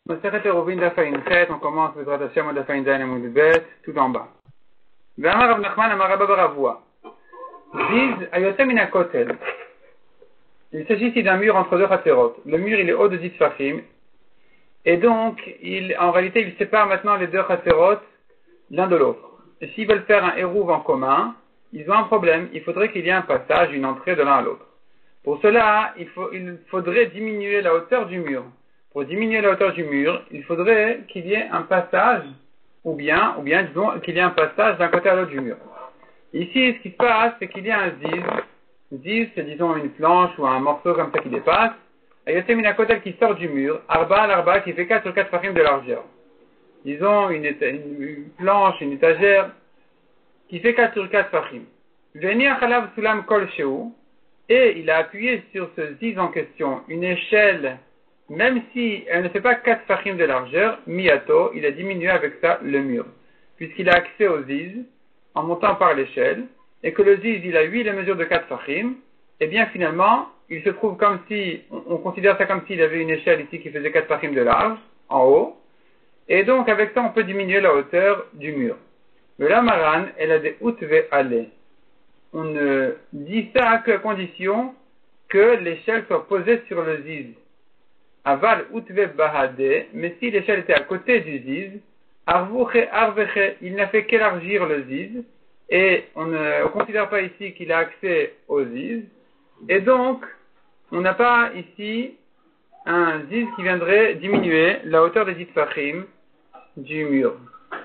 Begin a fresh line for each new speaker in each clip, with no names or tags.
Masechet Eruvin Daf Ayin Chet, on commence le Zrat Hashem Daf Ayin Zayin Amud Bet, tout en bas. Ve'amar Rav Nachman Amar Rabba bar Avua. Ziz ayotem min hakotel. Il s'agit ici d'un mur entre deux chaserot. Le mur il est haut de 10 tfachim, et donc en réalité il sépare maintenant les deux chaserot l'un de l'autre. Et s'ils veulent faire un érouv en commun, ils ont un problème. Il faudrait qu'il y ait un passage, une entrée de l'un à l'autre. Pour cela, il faudrait diminuer la hauteur du mur. Pour diminuer la hauteur du mur, il faudrait qu'il y ait un passage, ou bien disons qu'il y ait un passage d'un côté à l'autre du mur. Ici, ce qui se passe, c'est qu'il y a un ziz. Ziz, c'est disons une planche ou un morceau comme ça qui dépasse. Et il y a une kotel qui sort du mur, arba à l'arba, qui fait 4 sur 4 fachim de largeur. Disons une planche, une étagère, qui fait 4 sur 4 fachim. Veni achalav sulam kol sheu, et il a appuyé sur ce ziz en question, une échelle. Même si elle ne fait pas 4 fachim de largeur, miato, il a diminué avec ça le mur. Puisqu'il a accès au ziz, en montant par l'échelle, et que le ziz, il a 8 les mesures de 4 fachim, et bien finalement, il se trouve comme si, on considère ça comme s'il avait une échelle ici qui faisait 4 fachim de large, en haut, et donc avec ça on peut diminuer la hauteur du mur. Mais la maran, elle a des outve allées. On ne dit ça qu'à condition que l'échelle soit posée sur le ziz. Aval utve bahade, mais si l'échelle était à côté du ziz, arvuche arveche, il n'a fait qu'élargir le ziz, et on ne considère pas ici qu'il a accès au ziz, et donc on n'a pas ici un ziz qui viendrait diminuer la hauteur des fachim du mur.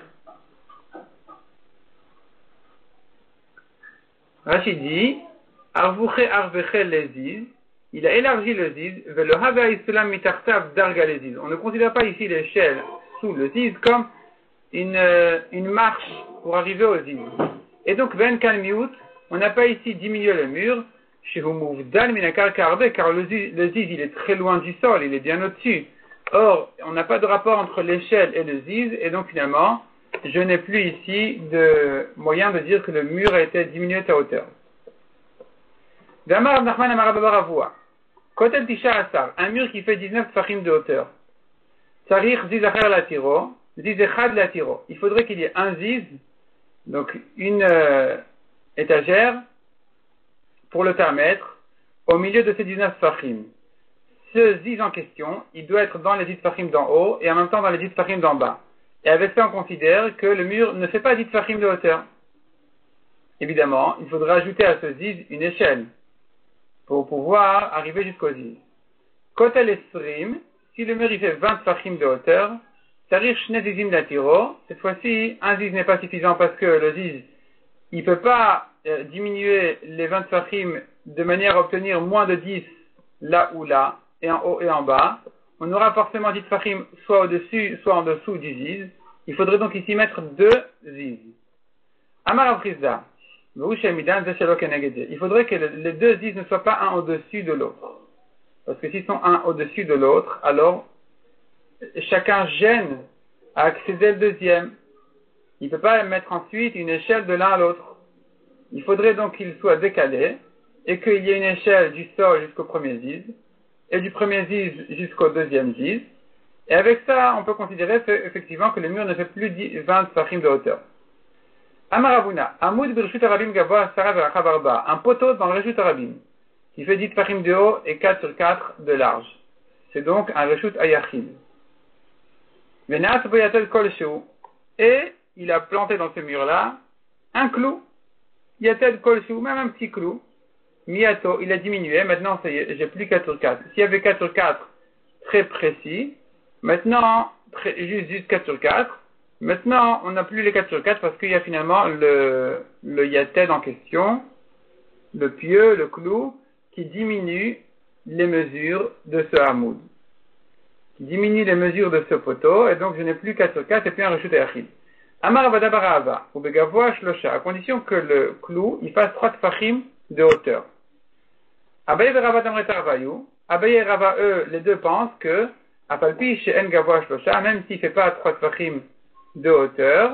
Rachid dit, arvuche arveche les ziz, il a élargi le ziz, on ne considère pas ici l'échelle sous le ziz comme une marche pour arriver au ziz. Et donc, on n'a pas ici diminué le mur, car le ziz il est très loin du sol, il est bien au-dessus. Or, on n'a pas de rapport entre l'échelle et le ziz, et donc finalement, je n'ai plus ici de moyen de dire que le mur a été diminué à hauteur. Ve'amar Rav Nachman amar Rabba bar Avua. Kotel tisha asar, un mur qui fait 19 tfachim de hauteur. Tsarich ziz acher latiro, ziz echad latiro. Il faudrait qu'il y ait un ziz, donc une étagère, pour le permettre, au milieu de ces 19 tfachim. Ce ziz en question, il doit être dans les 10 tfachim d'en haut et en même temps dans les 10 tfachim d'en bas. Et avec ça, on considère que le mur ne fait pas 10 tfachim de hauteur. Évidemment, il faudra ajouter à ce ziz une échelle pour pouvoir arriver jusqu'au ziz. Kotel esrim, si le mur il fait 20 tfachim de hauteur, tarir shne zizim latiro, cette fois-ci, un ziz n'est pas suffisant parce que le ziz, il peut pas diminuer les 20 tfachim de manière à obtenir moins de 10 là ou là, et en haut et en bas. On aura forcément 10 tfachim soit au-dessus, soit en dessous du ziz. Il faudrait donc ici mettre 2 ziz. Amar Avrizda. Il faudrait que les deux ziz ne soient pas un au-dessus de l'autre. Parce que s'ils sont un au-dessus de l'autre, alors chacun gêne à accéder le deuxième. Il ne peut pas mettre ensuite une échelle de l'un à l'autre. Il faudrait donc qu'ils soient décalés et qu'il y ait une échelle du sol jusqu'au premier ziz et du premier ziz jusqu'au deuxième ziz. Et avec ça, on peut considérer effectivement que le mur ne fait plus 20 tfachim de hauteur. Amaravuna, Amoud Birshut Arabim Gavoa Sarah Verachavarba, un poteau dans le Reshut Arabim, qui fait 10 tfachim de haut et 4 sur 4 de large. C'est donc un Reshut Ayachid. Venat Boyatel Kol Sheu, et il a planté dans ce mur-là un clou. Yatel Kol Sheu, même un petit clou. Miato, il a diminué, maintenant ça y est, j'ai plus 4 sur 4. S'il y avait 4 sur 4 très précis, maintenant, juste 4 sur 4, maintenant, on n'a plus les 4 sur 4 parce qu'il y a finalement le yated en question, le pieu, le clou, qui diminue les mesures de ce hamoud. Qui diminue les mesures de ce poteau, et donc je n'ai plus 4 sur 4 et puis un reshut ayachid. Amar avada barava, ou begavoa shlosha, à condition que le clou, il fasse 3 tfachim de hauteur. Abaye et Rava Damret Arvayu, Abaye et Rava, eux, les deux pensent que, Apalpi chez En Gavoa Shlosha, même s'il ne fait pas 3 tfachim de hauteur,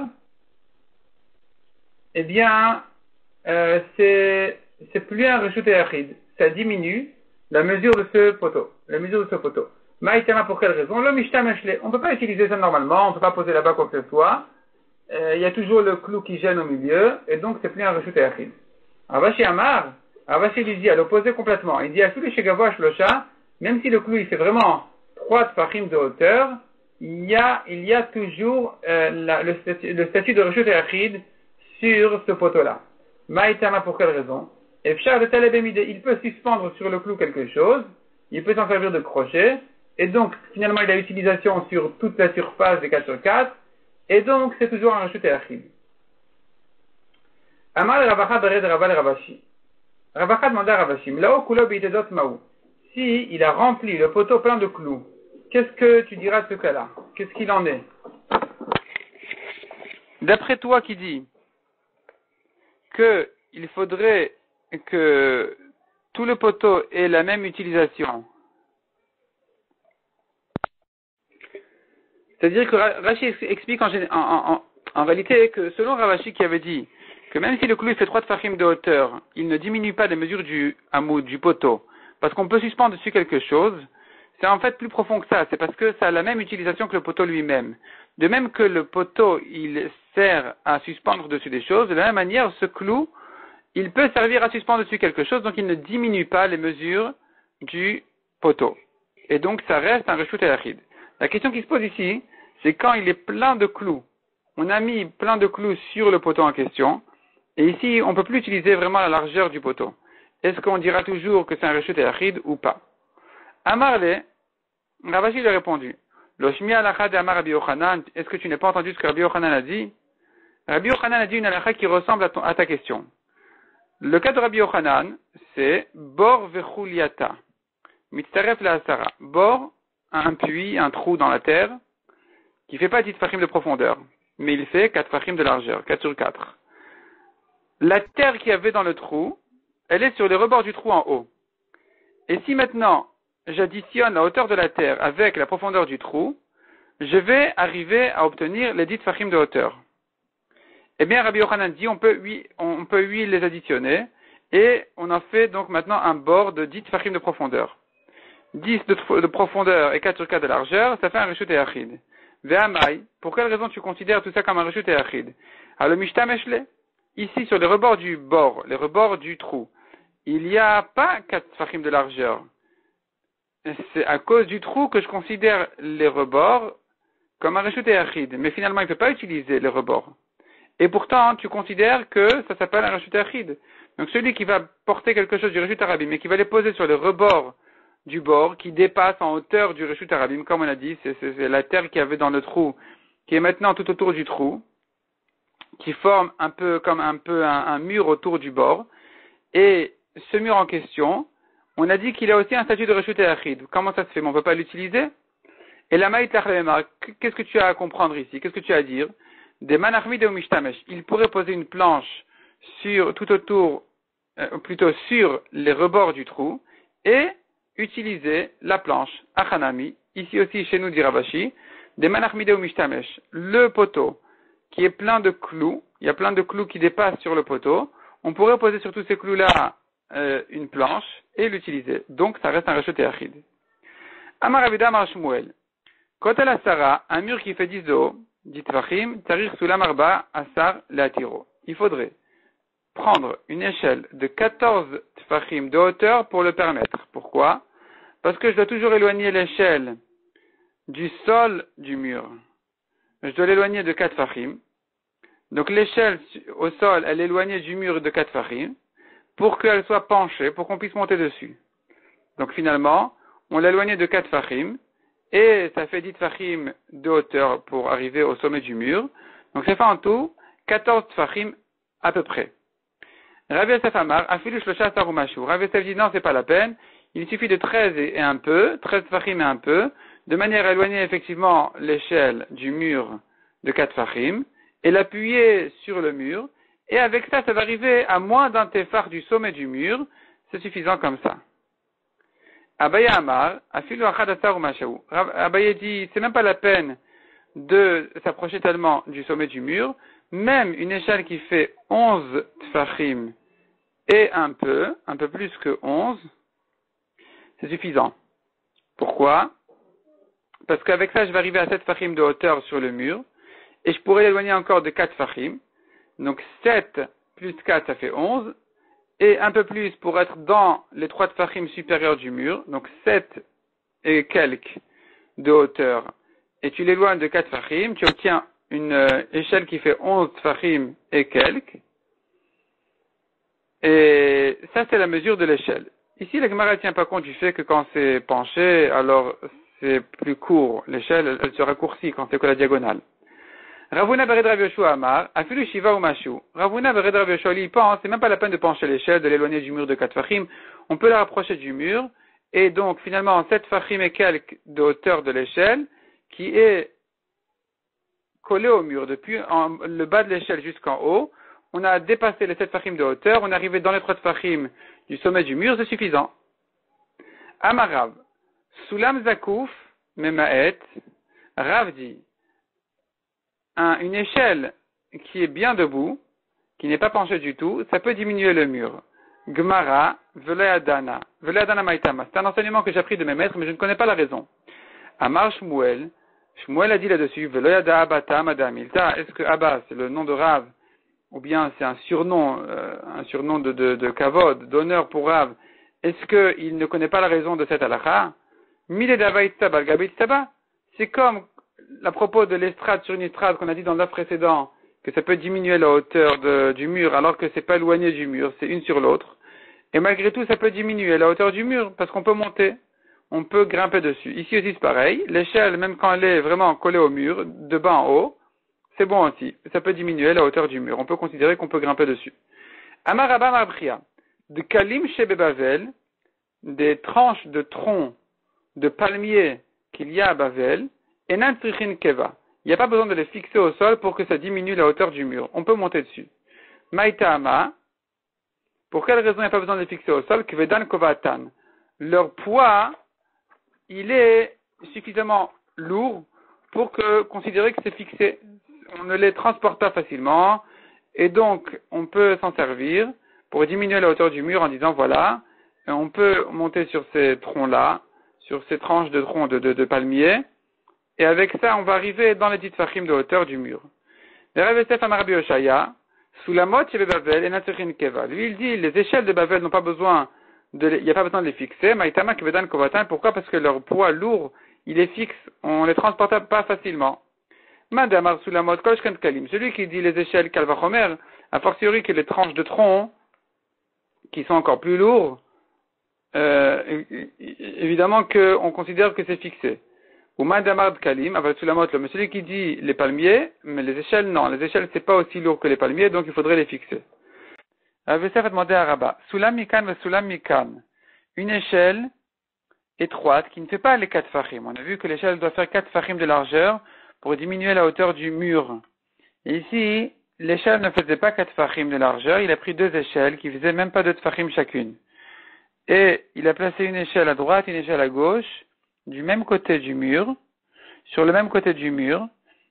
eh bien, c'est plus un reshut ayachid. Ça diminue la mesure de ce poteau. La mesure de ce poteau. Maïtama, pour quelle raison? Le mishtameshle. On ne peut pas utiliser ça normalement, on ne peut pas poser là-bas quoi que ce soit. Il y a toujours le clou qui gêne au milieu, et donc c'est plus un reshut yachid. Ravashi Amar, Ravashi lui dit à l'opposé complètement. Il dit à celui chez Gavoa Shlosha, même si le clou il fait vraiment 3 tfachim de hauteur, il y a toujours le statut de reshut yachid sur ce poteau-là. Maïtama, pour quelle raison? Efshar de talebemide, il peut suspendre sur le clou quelque chose, il peut s'en servir de crochet, et donc finalement il a utilisation sur toute la surface des 4 sur 4, et donc c'est toujours un reshut yachid. Amar Ravacha bered Raval Ravashi. Ravacha demanda à Ravashi, Mlao kulo beitedot maou. Si il a rempli le poteau plein de clous, qu'est-ce que tu diras de ce cas-là? Qu'est-ce qu'il en est? D'après toi qui dis que il faudrait que tout le poteau ait la même utilisation, c'est-à-dire que Rashi explique en réalité que selon Ravashi qui avait dit que même si le clou fait 3 tfachim de hauteur, il ne diminue pas les mesures du hamoud, du poteau, parce qu'on peut suspendre dessus quelque chose, c'est en fait plus profond que ça, c'est parce que ça a la même utilisation que le poteau lui-même. De même que le poteau, il sert à suspendre dessus des choses, de la même manière, ce clou, il peut servir à suspendre dessus quelque chose, donc il ne diminue pas les mesures du poteau. Et donc ça reste un reshut yachid. La question qui se pose ici, c'est quand il est plein de clous. On a mis plein de clous sur le poteau en question, et ici, on ne peut plus utiliser vraiment la largeur du poteau. Est-ce qu'on dira toujours que c'est un reshut yachid ou pas? Amarle, Ravashi lui a répondu, Loshmi alakha de Amar Rabbi Yochanan, est-ce que tu n'as pas entendu ce que Rabbi Yochanan a dit? Rabbi Yochanan a dit une alakha qui ressemble à ta question. Le cas de Rabbi Yochanan, c'est Bor vechuliata, mitzaref la asara. Bor, un puits, un trou dans la terre, qui fait pas 10 fachim de profondeur, mais il fait 4 fachim de largeur, 4 sur 4. La terre qu'il y avait dans le trou, elle est sur les rebords du trou en haut. Et si maintenant, j'additionne la hauteur de la terre avec la profondeur du trou, je vais arriver à obtenir les 10 fachim de hauteur. Eh bien, Rabbi Yochanan dit, on peut 8 les additionner, et on en fait donc maintenant un bord de 10 fachim de profondeur. 10 de profondeur et 4 sur 4 de largeur, ça fait un reshut yachid. Ve'amai, pour quelle raison tu considères tout ça comme un reshut yachid? Alors, le mishtameshle, ici sur les rebords du trou, il n'y a pas 4 fachim de largeur. C'est à cause du trou que je considère les rebords comme un reshut yachid. Mais finalement, il ne peut pas utiliser les rebords. Et pourtant, tu considères que ça s'appelle un reshut yachid. Donc celui qui va porter quelque chose du reshut arabim, mais qui va les poser sur les rebords du bord, qui dépasse en hauteur du reshut arabim, comme on a dit, c'est la terre qu'il y avait dans le trou, qui est maintenant tout autour du trou, qui forme un peu comme un mur autour du bord. Et ce mur en question, on a dit qu'il a aussi un statut de reshut yachid. Comment ça se fait? Mais on ne peut pas l'utiliser? Et la maït qu'est-ce que tu as à comprendre ici? Qu'est-ce que tu as à dire? Des manachmid ou mishtamesh. Il pourrait poser une planche tout autour, plutôt sur les rebords du trou, et utiliser la planche, achanami, ici aussi chez nous dit Ravashi, des manachmid ou mishtamesh. Le poteau, qui est plein de clous, il y a plein de clous qui dépassent sur le poteau, on pourrait poser sur tous ces clous-là une planche et l'utiliser. Donc ça reste un reshut yachid. Amar Avida Amar Shmuel. Kotel Asara, un mur qui fait 10 de haut, dit Tvachim, Tarir Sulam Arba Asar Leatiro. Il faudrait prendre une échelle de 14 Tvachim de hauteur pour le permettre. Pourquoi? Parce que je dois toujours éloigner l'échelle du sol du mur. Je dois l'éloigner de 4 Tvachim. Donc l'échelle au sol, elle est éloignée du mur de 4 Tvachim pour qu'elle soit penchée, pour qu'on puisse monter dessus. Donc finalement, on l'a éloignée de 4 Tvachim. Et ça fait 10 tfachim de hauteur pour arriver au sommet du mur. Donc ça fait en tout 14 tfachim à peu près. Rav Yosef Amar, afilu shlosha asar umashu. Rav Yosef dit non, c'est pas la peine. Il suffit de 13 et un peu, 13 tfachim et un peu, de manière à éloigner effectivement l'échelle du mur de 4 tfachim, et l'appuyer sur le mur. Et avec ça, ça va arriver à moins d'un tefar du sommet du mur. C'est suffisant comme ça. Abaye Amar, afilu achad asar umashu. Abaye dit, c'est même pas la peine de s'approcher tellement du sommet du mur. Même une échelle qui fait 11 tfachim et un peu plus que 11, c'est suffisant. Pourquoi? parce qu'avec ça, je vais arriver à 7 fachim de hauteur sur le mur, et je pourrais l'éloigner encore de 4 fachim. Donc 7 plus 4, ça fait 11, et un peu plus pour être dans les 3 fachim supérieurs du mur, donc 7 et quelques de hauteur, et tu l'éloignes de 4 fachim, tu obtiens une échelle qui fait 11 fachim et quelques, et ça c'est la mesure de l'échelle. Ici, la Gemara ne tient pas compte du fait que quand c'est penché, alors c'est plus court. L'échelle, elle se raccourcit quand c'est que la diagonale. Ravuna bered Rav Yoshua Amar, afilu shiva ou mashu. Ravuna bered Rav Yoshua, il pense, c'est même pas la peine de pencher l'échelle, de l'éloigner du mur de 4 fachim. On peut la rapprocher du mur, et donc finalement 7 fachim et quelques de hauteur de l'échelle, qui est collé au mur depuis le bas de l'échelle jusqu'en haut. On a dépassé les 7 fachim de hauteur, on est arrivé dans les 3 fachim du sommet du mur, c'est suffisant. Amarav, Sulam Zakouf, Memaet, Rav dit, une échelle qui est bien debout, qui n'est pas penchée du tout, ça peut diminuer le mur. Gmara, Veleadana Maitama. C'est un enseignement que j'ai appris de mes maîtres, mais je ne connais pas la raison. Amar Shmuel, Shmuel a dit là-dessus, Veleada Abata Madamilta. Est-ce que Abba, c'est le nom de Rav, ou bien c'est un surnom de kavod, d'honneur pour Rav? Est-ce qu'il ne connaît pas la raison de cette halakha? C'est comme à propos de l'estrade sur une estrade qu'on a dit dans l'œuf précédent, que ça peut diminuer la hauteur du mur alors que c'est pas éloigné du mur, c'est une sur l'autre. Et malgré tout, ça peut diminuer la hauteur du mur parce qu'on peut monter, on peut grimper dessus. Ici aussi c'est pareil, l'échelle, même quand elle est vraiment collée au mur, de bas en haut, c'est bon aussi. Ça peut diminuer la hauteur du mur. On peut considérer qu'on peut grimper dessus. Amaraba Marbria, de Kalim Shebe Bavel, des tranches de troncs de palmiers qu'il y a à Bavel, Enan Trichin Keva. Il n'y a pas besoin de les fixer au sol pour que ça diminue la hauteur du mur. On peut monter dessus. Maïtama, pour quelle raison il n'y a pas besoin de les fixer au sol? Kvedan Kovatan. Leur poids, il est suffisamment lourd pour considérer que c'est fixé. On ne les transporte pas facilement, et donc on peut s'en servir pour diminuer la hauteur du mur en disant voilà, on peut monter sur ces troncs-là, sur ces tranches de troncs de palmiers, et avec ça on va arriver dans les 10 fachim de hauteur du mur. Le Rav Yosef Amar Rabbi Oshaya, sous la mode chez Bavel et Natsurin Keva. Lui il dit les échelles de Bavel n'ont pas besoin il n'y a pas besoin de les fixer. Maïtama Kvedan Kovatan, pourquoi? Parce que leur poids lourd, il est fixe, on ne les transporte pas facilement. Madame sous la mode Kolshkent Kalim, celui qui dit les échelles Kalvachomer, a fortiori que les tranches de tronc, qui sont encore plus lourds, évidemment qu'on considère que c'est fixé. Ou Madame Kalim, sous la mode, mais celui qui dit les palmiers, mais les échelles non, les échelles c'est pas aussi lourd que les palmiers, donc il faudrait les fixer. Avesef a demandé à Rabat, Sulam Mikan ve Sulam Mikan, une échelle étroite qui ne fait pas les 4 fachim. On a vu que l'échelle doit faire 4 fachim de largeur pour diminuer la hauteur du mur. Et ici, l'échelle ne faisait pas 4 fachim de largeur, il a pris 2 échelles qui faisaient même pas 2 fachim chacune. Et il a placé une échelle à droite, une échelle à gauche, du même côté du mur, sur le même côté du mur.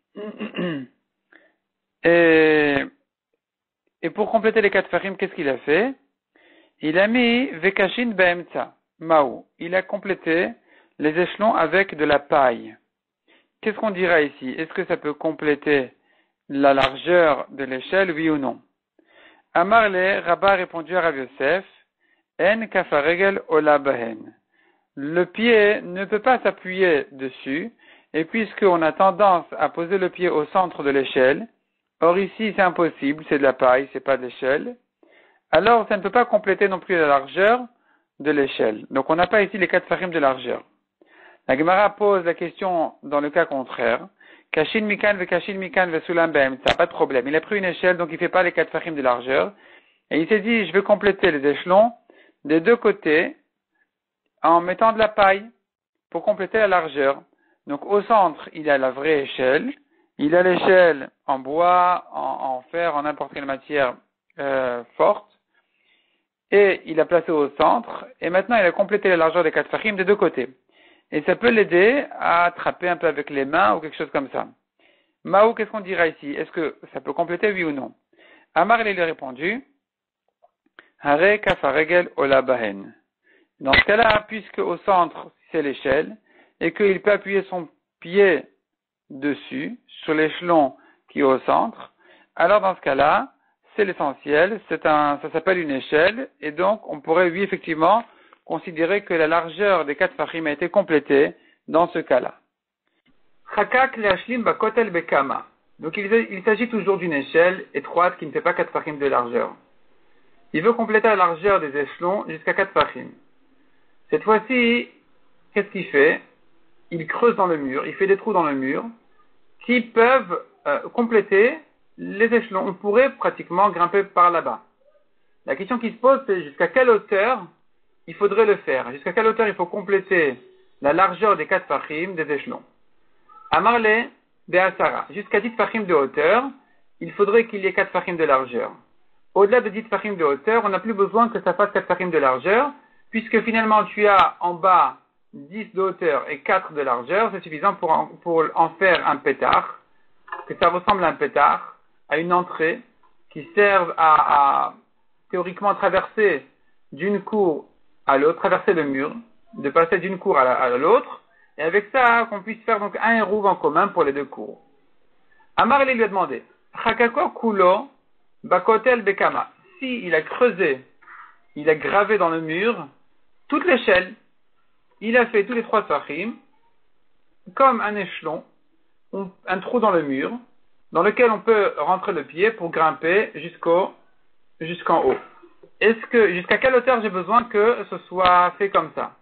Et pour compléter les 4 fachim, qu'est-ce qu'il a fait? Il a mis Vekashin Be'emtsa, Maou. Il a complété les échelons avec de la paille. Qu'est-ce qu'on dira ici? Est-ce que ça peut compléter la largeur de l'échelle, oui ou non? Amarle, Rabat a répondu à Rav Yosef, En kafaregel ola bahen. Le pied ne peut pas s'appuyer dessus, et puisqu'on a tendance à poser le pied au centre de l'échelle, or ici c'est impossible, c'est de la paille, c'est pas de l'échelle, alors ça ne peut pas compléter non plus la largeur de l'échelle. Donc on n'a pas ici les 4 fachim de largeur. La Gemara pose la question dans le cas contraire. Kashin mikan ve sulam be'em, ça pas de problème. Il a pris une échelle, donc il fait pas les 4 fachim de largeur. Et il s'est dit, je vais compléter les échelons des deux côtés en mettant de la paille pour compléter la largeur. Donc au centre, il a la vraie échelle. Il a l'échelle en bois, en fer, en n'importe quelle matière forte. Et il a placé au centre. Et maintenant, il a complété la largeur des 4 fachim des deux côtés. Et ça peut l'aider à attraper un peu avec les mains ou quelque chose comme ça. Maou, qu'est-ce qu'on dira ici? Est-ce que ça peut compléter, oui ou non? Amar, il lui a répondu, Hare kafaregel ola bahen. Dans ce cas-là, puisque au centre, c'est l'échelle, et qu'il peut appuyer son pied dessus, sur l'échelon qui est au centre, alors dans ce cas-là, c'est l'essentiel, ça s'appelle une échelle, et donc on pourrait, oui, effectivement, considérer que la largeur des 4 fachim a été complétée dans ce cas-là. Chakak le'ashlim bakotel bekama. Donc il s'agit toujours d'une échelle étroite qui ne fait pas 4 fachim de largeur. Il veut compléter la largeur des échelons jusqu'à 4 fachim. Cette fois-ci, qu'est-ce qu'il fait? Il creuse dans le mur, il fait des trous dans le mur qui peuvent compléter les échelons. On pourrait pratiquement grimper par là-bas. La question qui se pose, c'est jusqu'à quelle hauteur il faudrait le faire? Jusqu'à quelle hauteur il faut compléter la largeur des 4 fachim des échelons? Amarle de Asara. Jusqu'à 10 fachim de hauteur, il faudrait qu'il y ait 4 fachim de largeur. Au-delà de 10 fachim de hauteur, on n'a plus besoin que ça fasse 4 fachim de largeur, puisque finalement tu as en bas 10 de hauteur et 4 de largeur, c'est suffisant pour en faire un pétard, que ça ressemble à un pétard, à une entrée, qui serve à théoriquement traverser d'une cour à l'autre, traverser le mur, de passer d'une cour à l'autre, et avec ça, qu'on puisse faire donc un hérouve en commun pour les deux cours. Amar lui a demandé, Chakako kulo bakotel bekama. Si il a creusé, il a gravé dans le mur toute l'échelle, il a fait tous les 3 sachim, comme un échelon, un trou dans le mur, dans lequel on peut rentrer le pied pour grimper jusqu'en haut. Jusqu'à quelle hauteur j'ai besoin que ce soit fait comme ça?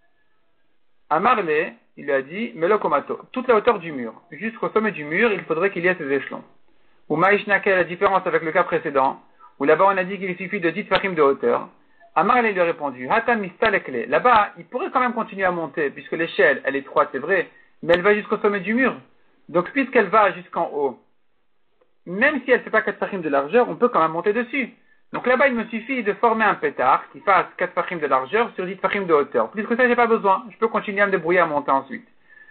Amarle, il lui a dit, Melokomato, toute la hauteur du mur. Jusqu'au sommet du mur, il faudrait qu'il y ait ces échelons. Ou Maïshnake, la différence avec le cas précédent, où là-bas on a dit qu'il suffit de 10 fachim de hauteur. Amarle lui a répondu, Hata mistalekle. Là-bas, il pourrait quand même continuer à monter, puisque l'échelle, elle est étroite, c'est vrai, mais elle va jusqu'au sommet du mur. Donc, puisqu'elle va jusqu'en haut, même si elle ne fait pas 4 fachim de largeur, on peut quand même monter dessus. Donc là-bas, il me suffit de former un pétard qui fasse 4 fachim de largeur sur 10 fachim de hauteur. Plus que ça, j'ai pas besoin. Je peux continuer à me débrouiller à monter ensuite.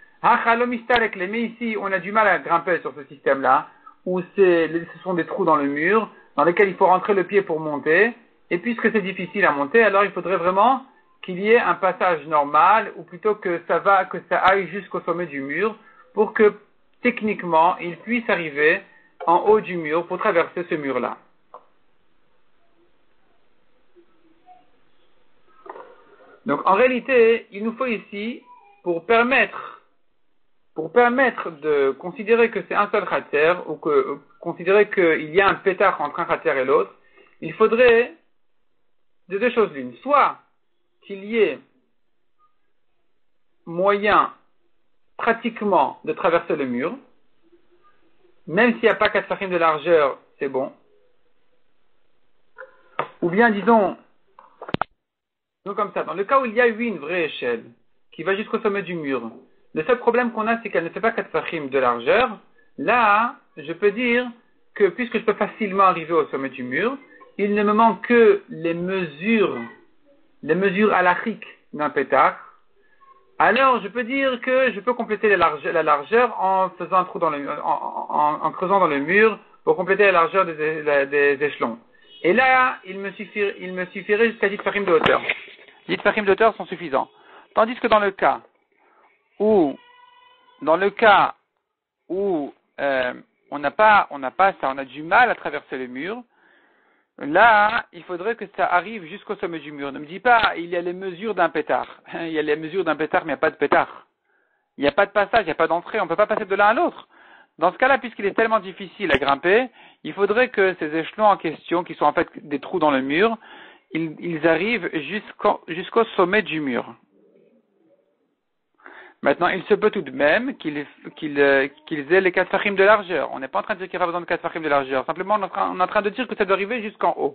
Mais ici, on a du mal à grimper sur ce système-là, où ce sont des trous dans le mur, dans lesquels il faut rentrer le pied pour monter. Et puisque c'est difficile à monter, alors il faudrait vraiment qu'il y ait un passage normal, ou plutôt que ça aille jusqu'au sommet du mur, pour que, techniquement, il puisse arriver en haut du mur pour traverser ce mur-là. Donc, en réalité, il nous faut ici, pour permettre de considérer que c'est un seul khater, ou considérer qu'il y a un pétard entre un khater et l'autre, il faudrait de 2 choses l'une. Soit qu'il y ait moyen, pratiquement, de traverser le mur, même s'il n'y a pas 4 fachim de largeur, c'est bon. Ou bien, disons comme ça, dans le cas où il y a une vraie échelle, qui va jusqu'au sommet du mur, le seul problème qu'on a, c'est qu'elle ne fait pas 4 fachim de largeur. Là, je peux dire que puisque je peux facilement arriver au sommet du mur, il ne me manque que les mesures halachiques d'un pétard. Alors, je peux dire que je peux compléter la largeur en faisant un trou en creusant dans le mur pour compléter la largeur des échelons. Et là, il me suffirait jusqu'à 10 fachim de hauteur. 10 fachim de hauteur sont suffisants. Tandis que dans le cas où on n'a pas ça, on a du mal à traverser le mur, là, il faudrait que ça arrive jusqu'au sommet du mur. Ne me dis pas, il y a les mesures d'un pétard. Il y a les mesures d'un pétard, mais il n'y a pas de pétard. Il n'y a pas de passage, il n'y a pas d'entrée, on ne peut pas passer de l'un à l'autre. Dans ce cas-là, puisqu'il est tellement difficile à grimper, il faudrait que ces échelons en question, qui sont en fait des trous dans le mur, ils arrivent jusqu'au sommet du mur. Maintenant, il se peut tout de même qu'ils aient les 4 fachim de largeur. On n'est pas en train de dire qu'il n'y a pas besoin de 4 fachim de largeur. Simplement, on est en train de dire que ça doit arriver jusqu'en haut.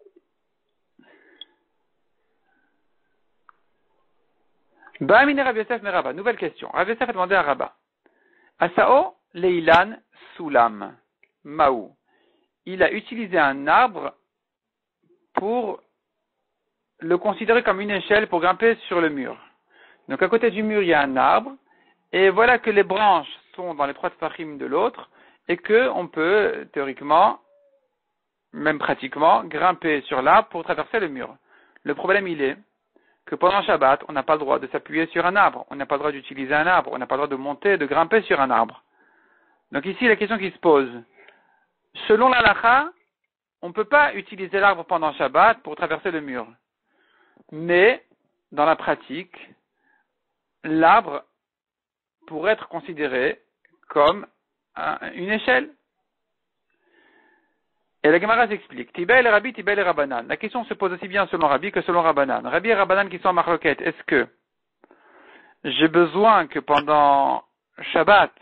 Ba'amine Rav Yosef Meraba. Nouvelle question. Rav Yosef a demandé à Rabba. Asao Leilan Sulam Maou. Il a utilisé un arbre pour le considérer comme une échelle pour grimper sur le mur. Donc à côté du mur, il y a un arbre, et voilà que les branches sont dans les 3 tfachim de l'autre, et que on peut, théoriquement, même pratiquement, grimper sur l'arbre pour traverser le mur. Le problème, il est que pendant Shabbat, on n'a pas le droit de s'appuyer sur un arbre, on n'a pas le droit d'utiliser un arbre, on n'a pas le droit de monter, de grimper sur un arbre. Donc ici, la question qui se pose, selon l'halakha, on ne peut pas utiliser l'arbre pendant Shabbat pour traverser le mur. Mais, dans la pratique, l'arbre pourrait être considéré comme une échelle. Et la Gemara s'explique. Tibel et Rabbi, Tibel et Rabbanan. La question se pose aussi bien selon Rabbi que selon Rabbanan. Rabbi et Rabbanan qui sont en marloquette, est-ce que j'ai besoin que pendant Shabbat,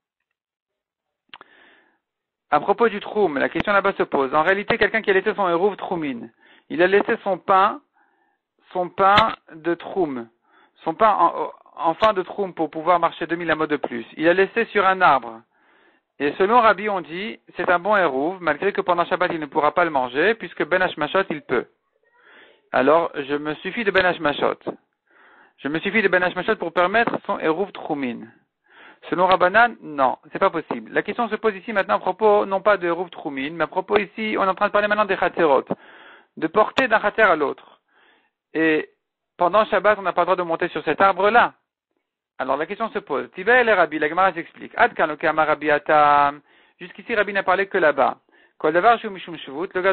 à propos du troum, la question là-bas se pose. En réalité, quelqu'un qui a laissé son eruv troumine, il a laissé son pain de troum, son pain en fin de troum pour pouvoir marcher 2000 amos de plus. Il a laissé sur un arbre. Et selon Rabbi, on dit, c'est un bon eruv, malgré que pendant Shabbat, il ne pourra pas le manger, puisque Ben Hashmashot, il peut. Alors, je me suffis de Ben Hashmashot. Je me suffis de Ben Hashmashot pour permettre son eruv troumine. Selon Rabbanan, non, c'est pas possible. La question se pose ici maintenant à propos, non pas de eruv troumine, mais à propos ici, on est en train de parler maintenant des chaterot, de porter d'un chater à l'autre. Et pendant Shabbat, on n'a pas le droit de monter sur cet arbre-là. Alors la question se pose. Tibel et Rabbi, la Gemara s'explique. Adkan okama Rabbi atam. Jusqu'ici, Rabbi n'a parlé que là-bas. Kol davar shu mishum shvut, le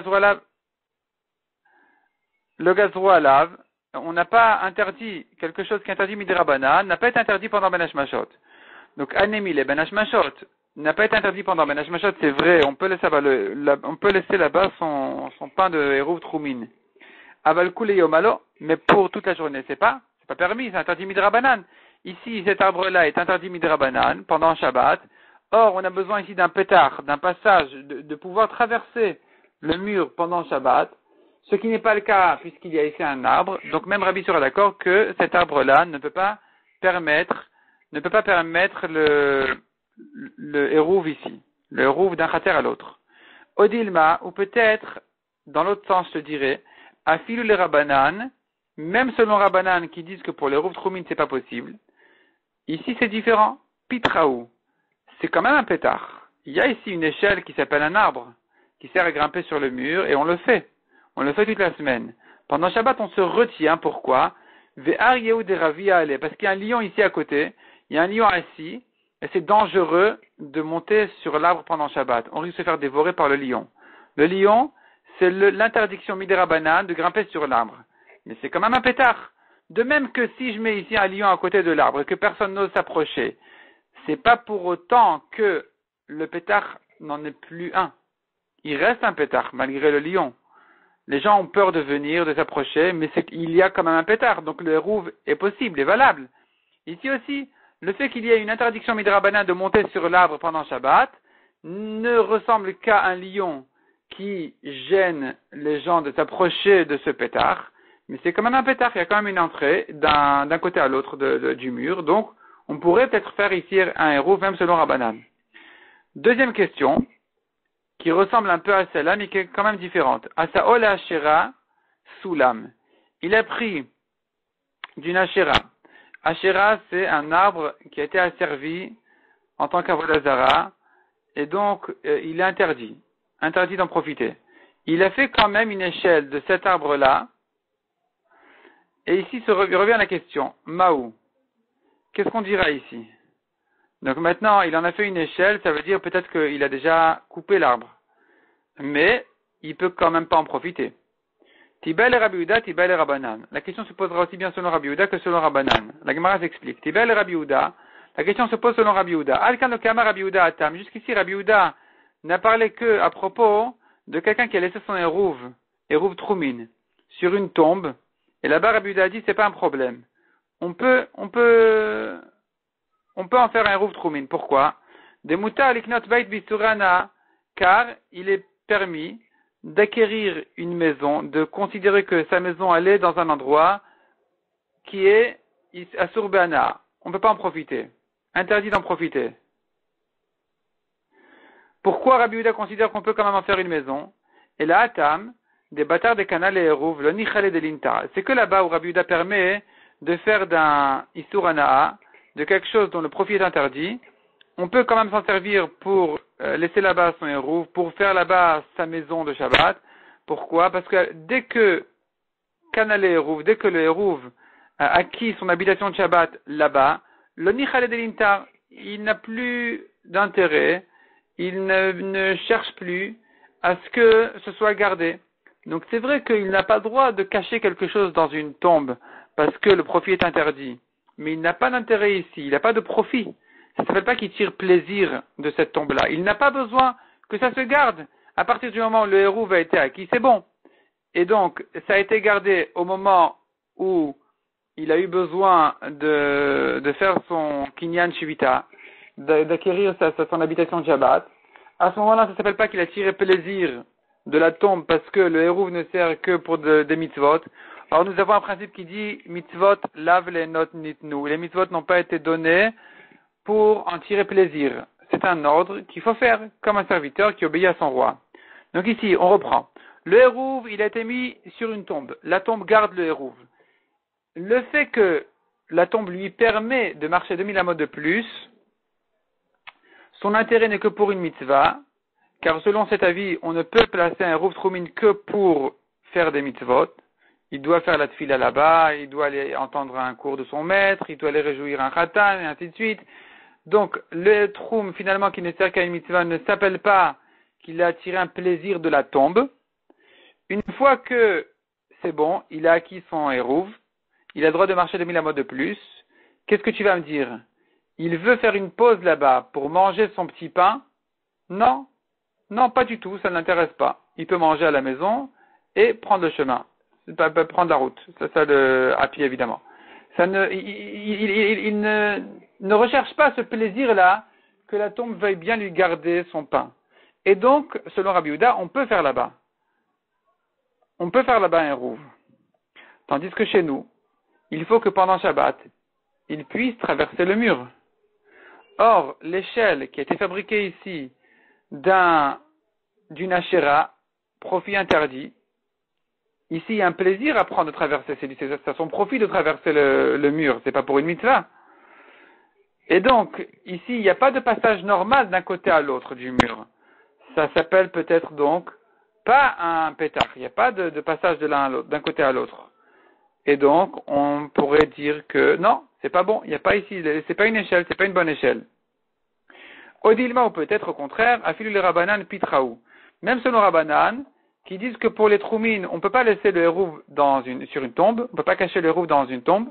gazrou alav, on n'a pas interdit quelque chose qui est interdit midi Rabbanan, n'a pas été interdit pendant Ben Hashmashot. Donc anemi le Ben Hashmashot n'a pas été interdit pendant Ben Hashmashot, c'est vrai. On peut laisser là-bas son pain de eruv troumine. Aval kule yomalo, mais pour toute la journée, c'est pas permis, c'est interdit midi Rabbanan. Ici, cet arbre-là est interdit midrabanan pendant Shabbat. Or, on a besoin ici d'un pétard, d'un passage, de pouvoir traverser le mur pendant Shabbat, ce qui n'est pas le cas puisqu'il y a ici un arbre. Donc, même Rabbi sera d'accord que cet arbre-là ne peut pas permettre le eruv ici, le eruv d'un khater à l'autre. Odilma, ou peut-être, dans l'autre sens, je dirais, afilu le Rabbanan, même selon Rabbanan qui disent que pour le eruv troumine c'est pas possible. Ici, c'est différent. Pitraou, c'est quand même un pétard. Il y a ici une échelle qui s'appelle un arbre, qui sert à grimper sur le mur, et on le fait. On le fait toute la semaine. Pendant Shabbat, on se retient. Pourquoi? Ve'ar Yehud Ravia ale, parce qu'il y a un lion ici à côté. Il y a un lion assis, et c'est dangereux de monter sur l'arbre pendant Shabbat. On risque de se faire dévorer par le lion. Le lion, c'est l'interdiction midérabanan de grimper sur l'arbre. Mais c'est quand même un pétard. De même que si je mets ici un lion à côté de l'arbre et que personne n'ose s'approcher, c'est pas pour autant que le pétard n'en est plus un. Il reste un pétard, malgré le lion. Les gens ont peur de venir, de s'approcher, mais il y a quand même un pétard, donc le eruv est possible, est valable. Ici aussi, le fait qu'il y ait une interdiction midrabanan de monter sur l'arbre pendant Shabbat ne ressemble qu'à un lion qui gêne les gens de s'approcher de ce pétard. Mais c'est quand même un pétard, il y a quand même une entrée d'un côté à l'autre du mur. Donc, on pourrait peut-être faire ici un eruv, même selon Rabbanan. Deuxième question, qui ressemble un peu à celle-là, mais qui est quand même différente. Asaol Ashera Soulam. Il a pris d'une Ashera. Ashera, c'est un arbre qui a été asservi en tant qu'avodazara, et donc il est interdit d'en profiter. Il a fait quand même une échelle de cet arbre-là. Et ici revient la question, Maou, qu'est-ce qu'on dira ici? Donc maintenant, il en a fait une échelle, ça veut dire peut-être qu'il a déjà coupé l'arbre. Mais, il peut quand même pas en profiter. Tibel et Rabbi Yehuda, Tibel et Rabbanan. La question se posera aussi bien selon Rabbi Yehuda que selon Rabbanan. La Gemara s'explique. Tibel et Rabbi Yehuda, la question se pose selon Rabbi Yehuda. Alkan le Kama Rabbi Yehuda Atam. Jusqu'ici, Rabbi Yehuda n'a parlé que à propos de quelqu'un qui a laissé son eruv troumine, sur une tombe. Et là-bas, Rabbi Yehuda a dit, c'est pas un problème. On peut en faire un eruv troumine. Pourquoi? Des mutar liknot beit bisurana, car il est permis d'acquérir une maison, de considérer que sa maison elle est dans un endroit qui est à Surbana. On ne peut pas en profiter. Interdit d'en profiter. Pourquoi Rabbi Yehuda considère qu'on peut quand même en faire une maison? Et là, Atam, des bâtards des canals et eruv, le nichale de l'inta. C'est que là-bas où Rabbi Yehuda permet de faire d'un Isurana, de quelque chose dont le profit est interdit, on peut quand même s'en servir pour laisser là-bas son eruv, pour faire là-bas sa maison de Shabbat. Pourquoi? Parce que dès que Kana le Hérouv, dès que le Hérouv a acquis son habitation de Shabbat là-bas, le Nichale de l'Intar, il n'a plus d'intérêt, il ne cherche plus à ce que ce soit gardé. Donc c'est vrai qu'il n'a pas le droit de cacher quelque chose dans une tombe parce que le profit est interdit. Mais il n'a pas d'intérêt ici, il n'a pas de profit. Ça ne s'appelle pas qu'il tire plaisir de cette tombe-là. Il n'a pas besoin que ça se garde. À partir du moment où le Hérouv a été acquis, c'est bon. Et donc, ça a été gardé au moment où il a eu besoin de faire son Kinyan Shivita, d'acquérir son habitation de Shabbat. À ce moment-là, ça ne s'appelle pas qu'il a tiré plaisir de la tombe parce que le Hérouv ne sert que pour des mitzvot. Alors nous avons un principe qui dit mitzvot lave les not nitnu. Les mitzvot n'ont pas été donnés pour en tirer plaisir. C'est un ordre qu'il faut faire comme un serviteur qui obéit à son roi. Donc ici, on reprend. Le Hérouv, il a été mis sur une tombe. La tombe garde le Hérouv. Le fait que la tombe lui permet de marcher 2000 amos de plus, son intérêt n'est que pour une mitzvah, car selon cet avis, on ne peut placer un Hérouv Troumin que pour faire des mitzvot. Il doit faire la tfila là-bas, il doit aller entendre un cours de son maître, il doit aller réjouir un khatan, et ainsi de suite. Donc, le Troum, finalement, qui ne sert qu'à une mitzvah, ne s'appelle pas qu'il a tiré un plaisir de la tombe. Une fois que c'est bon, il a acquis son Hérouv, il a le droit de marcher 2000 amos de plus. Qu'est-ce que tu vas me dire? Il veut faire une pause là-bas pour manger son petit pain? Non. Non, pas du tout, ça ne l'intéresse pas. Il peut manger à la maison et prendre le chemin. Prendre la route. Ça à pied, évidemment. Il ne recherche pas ce plaisir-là que la tombe veuille bien lui garder son pain. Et donc, selon Rabbi Yehuda, on peut faire là-bas. On peut faire là-bas un Hérouv. Tandis que chez nous, il faut que pendant Shabbat, il puisse traverser le mur. Or, l'échelle qui a été fabriquée ici d'une Asherah, profit interdit, ici il y a un plaisir à prendre de traverser, c'est à son profit de traverser le mur, c'est pas pour une mitzvah. Et donc, ici, il n'y a pas de passage normal d'un côté à l'autre du mur. Ça s'appelle peut-être donc pas un pétard. Il n'y a pas de passage de l'un à l'autre, d'un côté à l'autre. Et donc, on pourrait dire que non, c'est pas bon. Il n'y a pas ici, c'est pas une échelle, c'est pas une bonne échelle. Odilma, ou peut-être au contraire, afilu le Rabbanan pitraou. Même selon Rabbanan, qui disent que pour les troumines, on ne peut pas laisser le Hérouv sur une tombe, on ne peut pas cacher le Hérouv dans une tombe.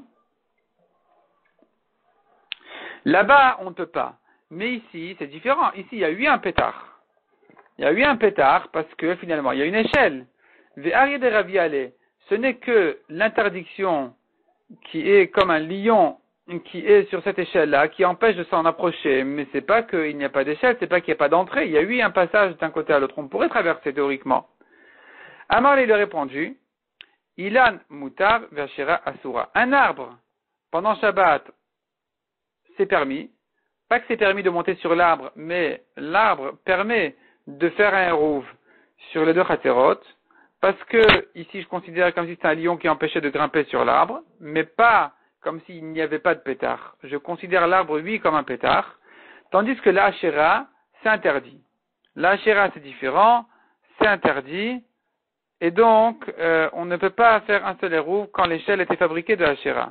Là-bas, on ne peut pas. Mais ici, c'est différent. Ici, il y a eu un pétard. Il y a eu un pétard parce que finalement, il y a une échelle. Ve'arié de Raviale, ce n'est que l'interdiction qui est comme un lion qui est sur cette échelle-là, qui empêche de s'en approcher. Mais c'est pas qu'il n'y a pas d'échelle, c'est pas qu'il n'y a pas d'entrée. Il y a eu un passage d'un côté à l'autre. On pourrait traverser théoriquement. Amar lui a répondu, Ilan mutar vashira asura. Un arbre, pendant Shabbat, c'est permis. Pas que c'est permis de monter sur l'arbre, mais l'arbre permet de faire un Hérouv sur les deux Khaterot, parce que ici je considère comme si c'était un lion qui empêchait de grimper sur l'arbre, mais pas comme s'il n'y avait pas de pétard. Je considère l'arbre, lui, comme un pétard, tandis que la Hachéra, c'est interdit. La Hachéra, c'est différent, c'est interdit, et donc on ne peut pas faire un seul Hérouv quand l'échelle était fabriquée de Hachéra.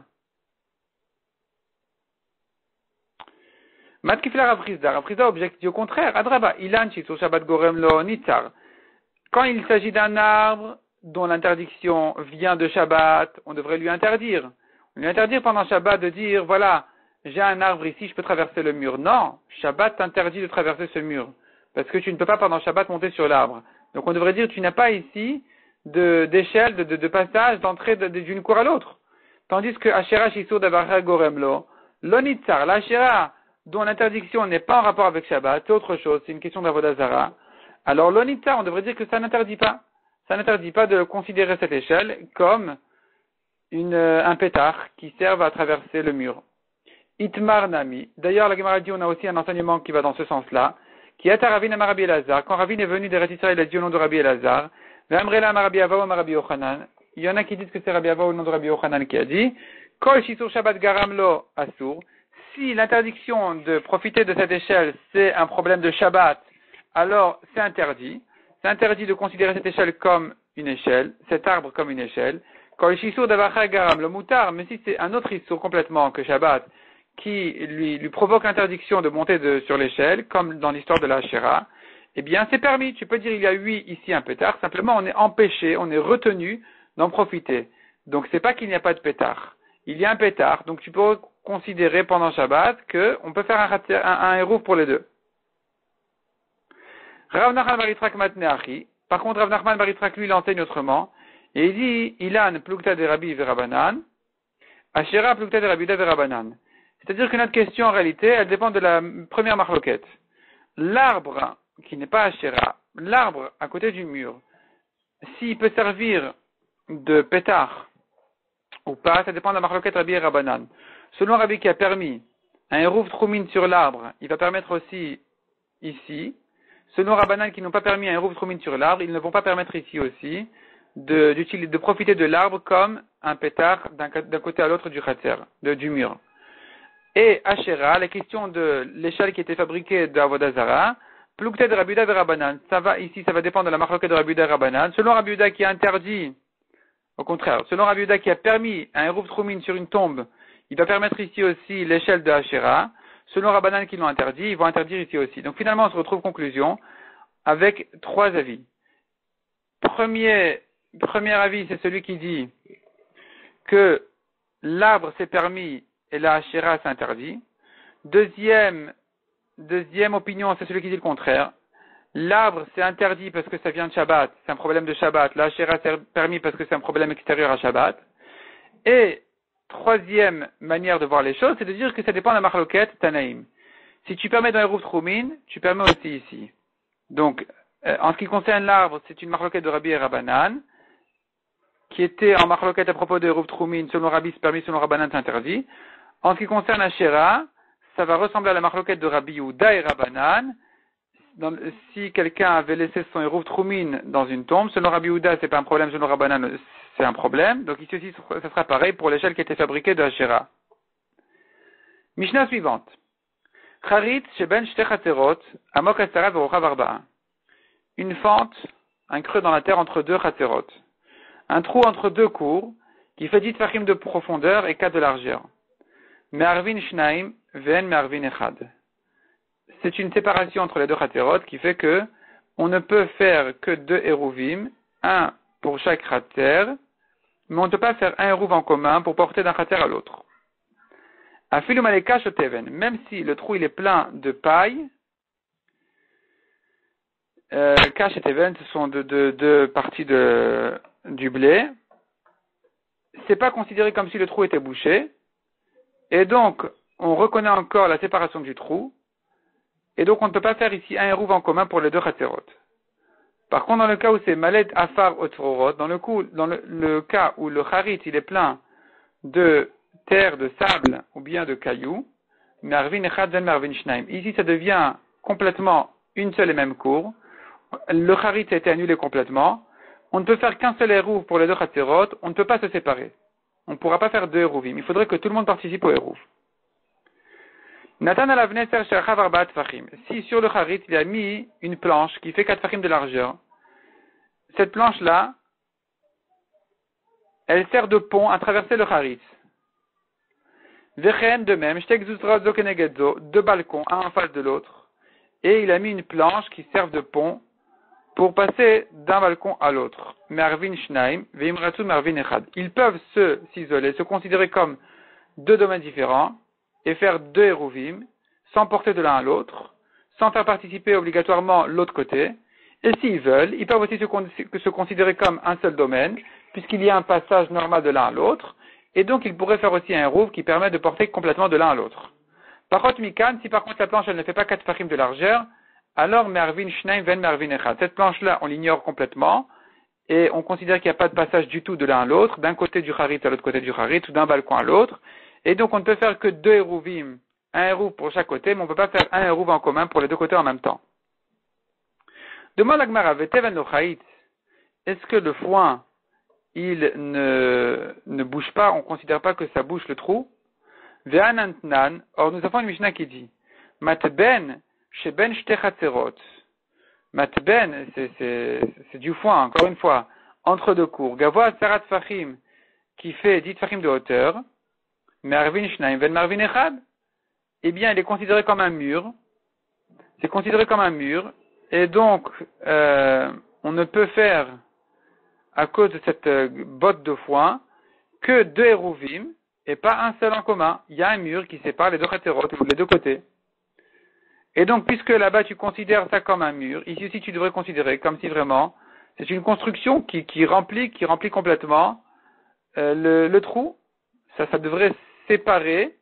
Matkifla Ravrizda objecte dit au contraire, Adraba, Ilan Shitsur Shabbat Gorem Lo Nitzar. Quand il s'agit d'un arbre dont l'interdiction vient de Shabbat, on devrait lui interdire. On lui interdire pendant Shabbat de dire, voilà, j'ai un arbre ici, je peux traverser le mur. Non, Shabbat t'interdit de traverser ce mur. Parce que tu ne peux pas pendant Shabbat monter sur l'arbre. Donc on devrait dire, tu n'as pas ici d'échelle, de passage, d'entrée d'une cour à l'autre. Tandis que Hashera Shitsur Davar Gorem Lo Nitzar, la Hashera dont l'interdiction n'est pas en rapport avec Shabbat, c'est autre chose, c'est une question d'Avodah Zara. Alors l'onita, on devrait dire que ça n'interdit pas. Ça n'interdit pas de considérer cette échelle comme un pétard qui serve à traverser le mur. Itmar Nami. D'ailleurs, la Gemara dit, on a aussi un enseignement qui va dans ce sens-là, qui est à Ravin à Rabbi Elazar. Quand Ravin est venu d'Eretz Israël, il a dit au nom de Rabbi Elazar, Ve'amrela Rabbi Avaou Rabbi Yochanan. Il y en a qui disent que c'est Rabbi Avaou au nom de Rabbi Yochanan qui a dit, Kol Shisur Shabbat Garam Lo Asur. Si l'interdiction de profiter de cette échelle, c'est un problème de Shabbat, alors c'est interdit. C'est interdit de considérer cette échelle comme une échelle, cet arbre comme une échelle. Quand le Shissur d'Avacha Garam, le Moutar, mais si c'est un autre Issur complètement que Shabbat, qui lui provoque l'interdiction de monter sur l'échelle, comme dans l'histoire de la Hachera, eh bien, c'est permis. Tu peux dire, il y a 8 ici un pétard. Simplement, on est empêché, on est retenu d'en profiter. Donc, c'est pas qu'il n'y a pas de pétard. Il y a un pétard. Donc, tu peux considérer pendant Shabbat qu'on peut faire un hérouf pour les deux. Rav Nachman bar Yitzchak matneachi. Par contre, Rav Nachman bar Yitzchak, lui, l'enseigne autrement. Et il dit, Ilan plukta de Rabbi verabanan, Ashera plukta de Rabbi verabanan. C'est-à-dire que notre question, en réalité, elle dépend de la première marloquette. L'arbre, qui n'est pas Ashera, l'arbre à côté du mur, s'il peut servir de pétard ou pas, ça dépend de la marloquette Rabbi et Rabbanan. Selon Rabbi qui a permis un hérouf troumine sur l'arbre, il va permettre aussi ici. Selon Rabbanan qui n'ont pas permis un hérouf troumine sur l'arbre, ils ne vont pas permettre ici aussi de profiter de l'arbre comme un pétard d'un côté à l'autre du khatser, du mur. Et Ashera, la question de l'échelle qui était fabriquée d'Avodah Zara, Plukta de Rabbi Yehuda et Rabbanan. Ça va ici, ça va dépendre de la marloquette de Rabbi Yehuda et Rabbanan. Selon Rabbi Yehuda qui a interdit, au contraire, selon Rabbi Yehuda qui a permis un hérouf troumine sur une tombe, il va permettre ici aussi l'échelle de Ashera. Selon Rabbanan qui l'ont interdit, ils vont interdire ici aussi. Donc finalement, on se retrouve conclusion avec 3 avis. Premier avis, c'est celui qui dit que l'arbre c'est permis et la Ashera c'est interdit. Deuxième opinion, c'est celui qui dit le contraire. L'arbre c'est interdit parce que ça vient de Shabbat, c'est un problème de Shabbat. La Ashera c'est permis parce que c'est un problème extérieur à Shabbat. Et troisième manière de voir les choses, c'est de dire que ça dépend de la marloquette Tanaïm. Si tu permets dans les roufs Troumin, tu permets aussi ici. Donc, en ce qui concerne l'arbre, c'est une marloquette de Rabbi et Rabbanan, qui était en marloquette à propos de roufs Troumin, selon Rabbi c'est permis, selon Rabbanan c'est interdit. En ce qui concerne Ashera, ça va ressembler à la marloquette de Rabbi Yehuda et Rabbanan. Si quelqu'un avait laissé son hérouf Troumin dans une tombe, selon Rabbi Yehuda c'est pas un problème, selon Rabbanan c'est un problème. Donc ici aussi, ça sera pareil pour l'échelle qui était fabriquée de Ashera. Mishnah suivante. Charit sheben shte chatzerot, amok asara verochav arba'a. Une fente, un creux dans la terre entre 2 chatzerot. Un trou entre 2 cours, qui fait 10 tfachim de profondeur et 4 de largeur. Me'arvin shnaim, ve'en me'arvin echad. C'est une séparation entre les 2 chatzerot qui fait que on ne peut faire que 2 héruvim, un pour chaque chatzer, mais on ne peut pas faire un hérouv en commun pour porter d'un chatzer à l'autre. Afilu maleka shoteven, même si le trou il est plein de paille, kash et teven, ce sont deux parties du blé, c'est pas considéré comme si le trou était bouché, et donc on reconnaît encore la séparation du trou, et donc on ne peut pas faire ici un hérouv en commun pour les 2 chatzerot. Par contre, dans le cas où c'est malet afar otrorot, dans le cas où le charit il est plein de terre, de sable ou bien de cailloux, marvin echad ven marvin shnaim. Ici, ça devient complètement une seule et même cour. Le charit a été annulé complètement. On ne peut faire qu'un seul hérouv pour les 2 chatzerot. On ne peut pas se séparer. On ne pourra pas faire 2 hérouvim. Il faudrait que tout le monde participe au hérouv. Natan alavne ser shechav arbaat tfachim. Si sur le charit il a mis une planche qui fait 4 tfachim de largeur, cette planche-là, elle sert de pont à traverser le charit. Vechen de même, deux balcons, un en face de l'autre, et il a mis une planche qui sert de pont pour passer d'un balcon à l'autre. Mervin shnaim, veimratu mervin echad. Ils peuvent s'isoler, se considérer comme 2 domaines différents, et faire 2 hérouvim, sans porter de l'un à l'autre, sans faire participer obligatoirement l'autre côté, et s'ils veulent, ils peuvent aussi se considérer comme un seul domaine, puisqu'il y a un passage normal de l'un à l'autre, et donc ils pourraient faire aussi un hérouv qui permet de porter complètement de l'un à l'autre. Par contre, mikan, si par contre la planche elle ne fait pas 4 tfachim de largeur, alors mervin shnaim ven mervin echad. Cette planche-là, on l'ignore complètement, et on considère qu'il n'y a pas de passage du tout de l'un à l'autre, d'un côté du charit à l'autre côté du charit, ou d'un balcon à l'autre, et donc on ne peut faire que 2 hérouvim, un hérouv pour chaque côté, mais on ne peut pas faire un hérouv en commun pour les 2 côtés en même temps. Demande à Gemara, veteven lo chait, est-ce que le foin, il ne bouge pas, on ne considère pas que ça bouge le trou? Ve'anantnan, or nous avons une Mishnah qui dit, matben, sheben shte chatzerot. Matben, c'est du foin, encore une fois, entre 2 cours. Gavoa sarat fachim, qui fait 10 tfachim de hauteur, Marvin Shnaim Ven Marvin Echad, eh bien, il est considéré comme un mur. C'est considéré comme un mur. Et donc, on ne peut faire, à cause de cette botte de foin, que 2 Hérouvim, et pas un seul en commun. Il y a un mur qui sépare les deux chatérot, les deux côtés. Et donc, puisque là-bas tu considères ça comme un mur, ici aussi tu devrais considérer comme si vraiment c'est une construction qui remplit complètement le trou. Ça devrait séparer.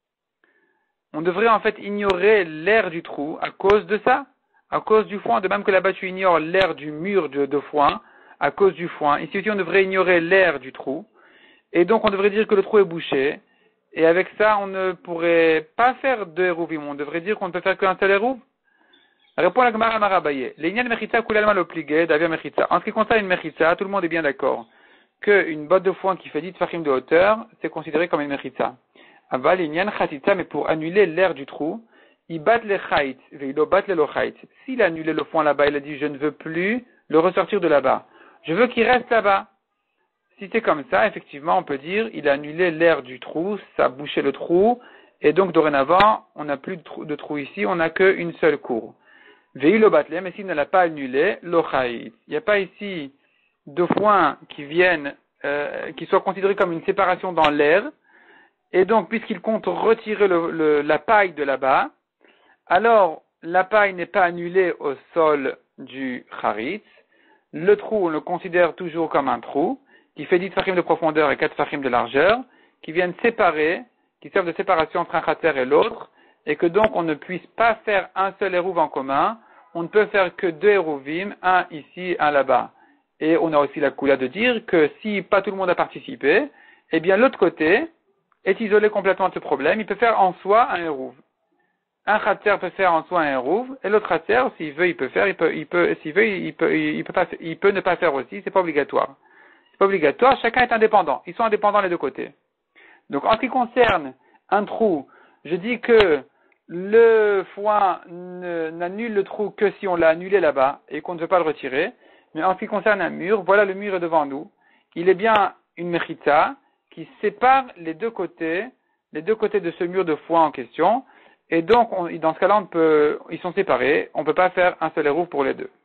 On devrait en fait ignorer l'air du trou à cause de ça, à cause du foin. De même que là-bas tu ignores l'air du mur de foin à cause du foin. Ici aussi on devrait ignorer l'air du trou. Et donc on devrait dire que le trou est bouché. Et avec ça, on ne pourrait pas faire 2 hérouvim. On devrait dire qu'on ne peut faire qu'un seul hérouv. Répond la Gemara Marabaye. L'Inyan Mechitza Kulalma l'obligé d'Avia Mechitza. En ce qui concerne une Mechitza, tout le monde est bien d'accord qu'une botte de foin qui fait 10 tfachim de hauteur, c'est considéré comme une Mechitza. Aval l'Inyan Chatitza, mais pour annuler l'air du trou, il bat les chait, il bat les lochait. S'il a annulé le foin là-bas, il a dit je ne veux plus le ressortir de là-bas. Je veux qu'il reste là-bas. Si c'est comme ça, effectivement, on peut dire, il a annulé l'air du trou, ça a bouché le trou, et donc dorénavant, on n'a plus de trou ici, on n'a qu'une seule cour. Veilo batle, mais s'il ne l'a pas annulé, l'ochaït. Il n'y a pas ici de foin qui viennent, qui soient considérés comme une séparation dans l'air, et donc, puisqu'il compte retirer la paille de là-bas, alors, la paille n'est pas annulée au sol du charitz, le trou, on le considère toujours comme un trou, qui fait 10 tfachim de profondeur et 4 tfachim de largeur, qui viennent séparer, qui servent de séparation entre un khater et l'autre, et que donc on ne puisse pas faire un seul hérouv en commun, on ne peut faire que 2 hérouvim, un ici, un là-bas. Et on a aussi la coula de dire que si pas tout le monde a participé, eh bien l'autre côté est isolé complètement de ce problème, il peut faire en soi un hérouv. Un khater peut faire en soi un hérouv, et l'autre khater, s'il veut, il peut faire, s'il veut, il peut ne pas faire aussi, c'est pas obligatoire. Pas obligatoire, chacun est indépendant. Ils sont indépendants les deux côtés. Donc, en ce qui concerne un trou, je dis que le foin n'annule le trou que si on l'a annulé là-bas et qu'on ne veut pas le retirer. Mais en ce qui concerne un mur, voilà le mur est devant nous. Il est bien une mechitza qui sépare les deux côtés de ce mur de foin en question. Et donc, dans ce cas-là, ils sont séparés. On ne peut pas faire un seul hérouv pour les deux.